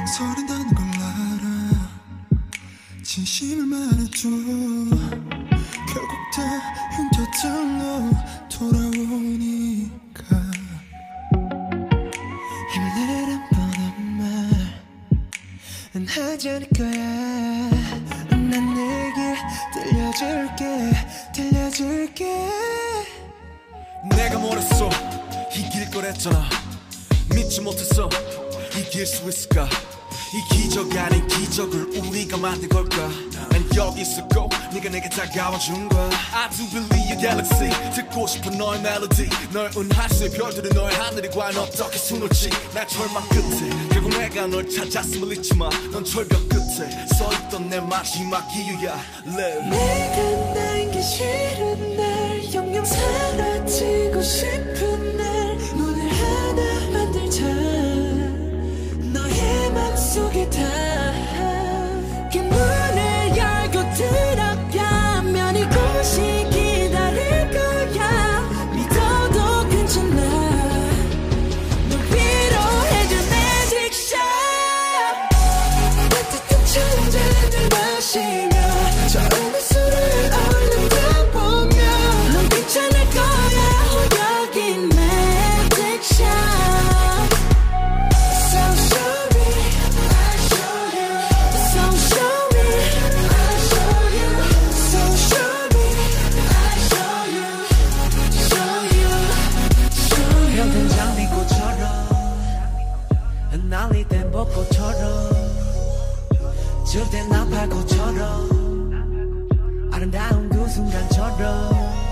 망설인다는 걸 알아. 진심을 말해줘. 결국 다 흉터들로 돌아오니까. 힘내란 뻔한 말은 하지 않을 거야. 난 내게 들려줄게. 내가 뭐랬어? 이길 거랬잖아. 믿지 못했어. 이길 수 있을까? 이 기적 아닌 기적을 우리가 만든 걸까? 난 여기 있었고 네가 내게 다가와준 거야. I do believe your galaxy. 듣고 싶은 너의 멜로디. 널 은하수의 별들은 너의 하늘이 과연 어떻게 수놓지. 날 절망 끝에 결국 내가 널 찾았음을 잊지 마. 넌 절벽 끝에 서있던 내 마지막 이유야. Live. 내가 나인 게 싫은 날, 영영 사라지고 싶은 날, 문을 하나 만들자. 너의 맘속에 다 그 문을 열고 들어가면 이곳이 기다릴 거야. 믿어도 괜찮아. 널 위로해줄 magic shot. 따뜻한 천장을 마시며 저음의 술을 얼른 다 보며 넌 괜찮을 거야. 여기 magic shot. So sorry, I show you. So sorry, I show you. So sorry, I show you. Show you, show you. 병든 장미꽃처럼 흩날리던 벚꽃처럼 줄땐 나팔꽃처럼 아름다운 그 순간처럼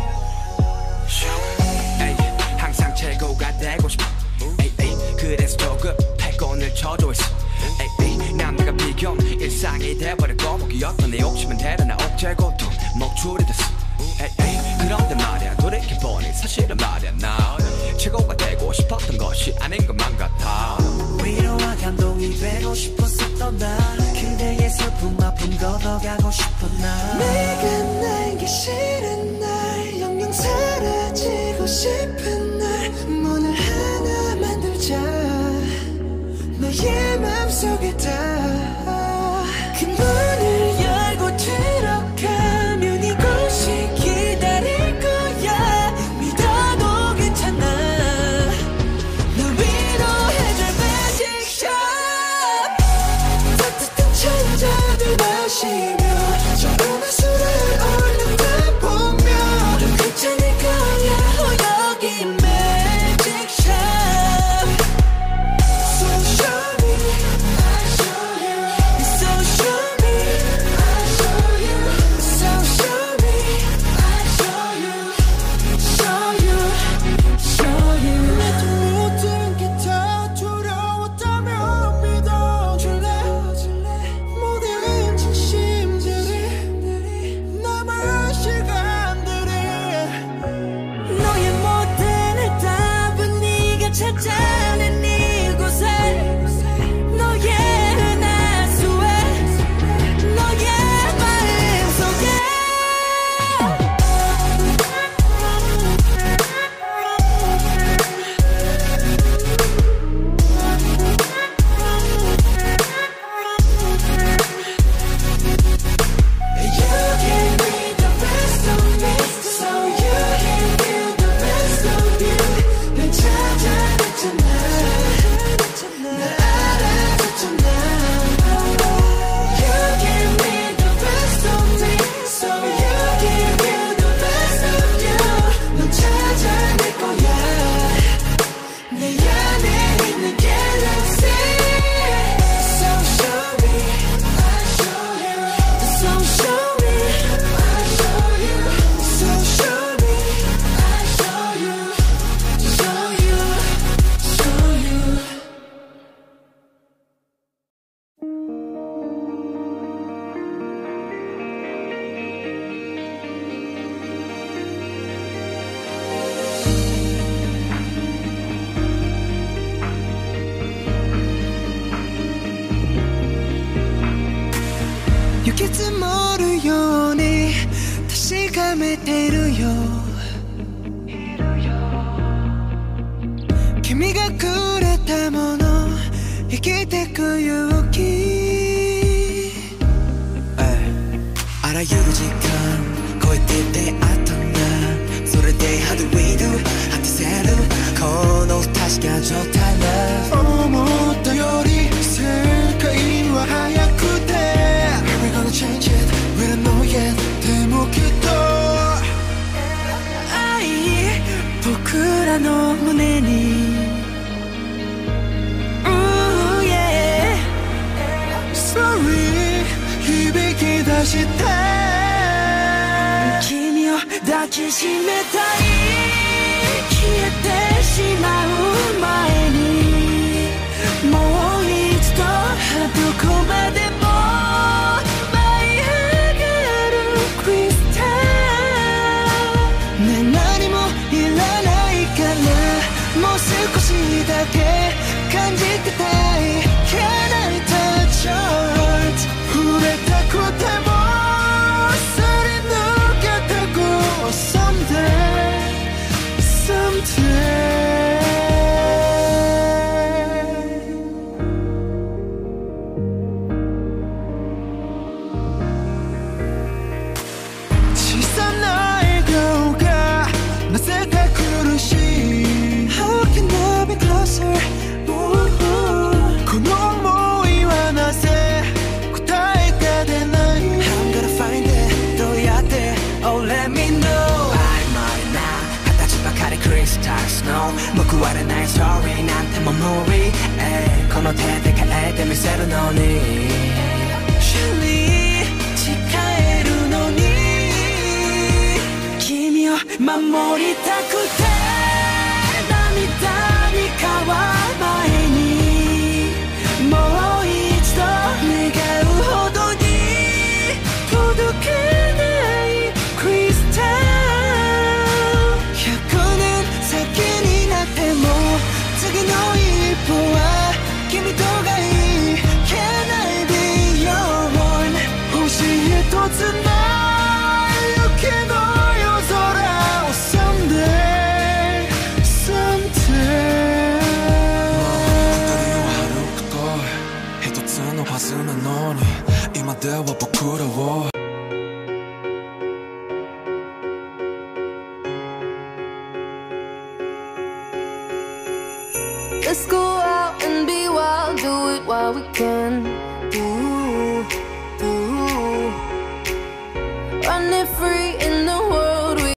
에이, 항상 최고가 되고 싶어. 에이, 에이, 그래서 조급해 곤을 쳐줘 있어. 에이, 에이, 남들과 비교 일상이 돼버리고 목이었던 내 욕심은 대단한 억제 고통 목줄이 됐어. 에이, 에이, 그런데 말이야 돌이켜보니 사실은 말이야 나 최고가 되고 싶었던 것이 아닌 것만 같아. 위로와 감동이 되고 싶었었던 나 그대의 슬픔 아픔 걷어가고 싶어 나. 내가 나인 게 싫은 날, 영영 사라지고 싶은 날, 문을 하나 만들자. 너의 맘속에 다 그 문을 열고 들어가면 이곳이 기다릴 거야. 믿어도 괜찮아. 널 위로해줄 magic shot. 따뜻한 천장을 마시며 저음의 술을 얼른 다 보며 넌 괜찮을 거야. 여기 magic shot. So sorry, I show you. So sorry, I show you. So sorry, I show you. Show you, show you. 내 모든 게 다 두려웠다면 믿어줄래. 모든 진심들이 남은 시간들이 너의 모든 답은 네가 찾아낸 이곳에. 너의 은하수에 너의 마음속에. You gave me the best of me, so you gave me the best of you. 날 찾아냈잖아. 날 알아줬잖아. You gave me the best of me, so you gave me the best of you. 넌 찾아낼 거야. 내 안에 있는 galaxy. So sorry, I show you. So sorry, I show you. So sorry, I show you. Show you, show you. 유기지 모르요니 다시 감에 데려요.君がくれたもの生きてく勇気あらゆる時間超えて出会ったんだそれで How do we do 果たせるこの不確か状態だ思ったより世界は早くて We're gonna change it We don't know yet でもきっと愛僕らの胸にSorry 響き出して君を抱きしめたい消えてしまう前にもう一度どこまでも舞い上がるクリスタルねえ何もいらないからもう少しだけ感じてたい Can I touch your heart 触れたくてもすり抜けてく Someday Someday小さな笑顔がなぜか苦しい How can I be closer この想いはなぜ答えが出ない I'm gonna find it どうやって Oh let me know 曖昧な形ばかりクリスタルスノー報われないストーリーなんても無理この手で変えてみせるのに Surely 誓えるのに君を守りたくて涙に変わる前にもう一度願うほどに届けないクリスタル100年先になっても次の一歩は君とがいい Can I be your one 星一つない雪の夜空を Someday Someday 一つのはずなのに今では僕らを Let's go out and be wild, do it while we can.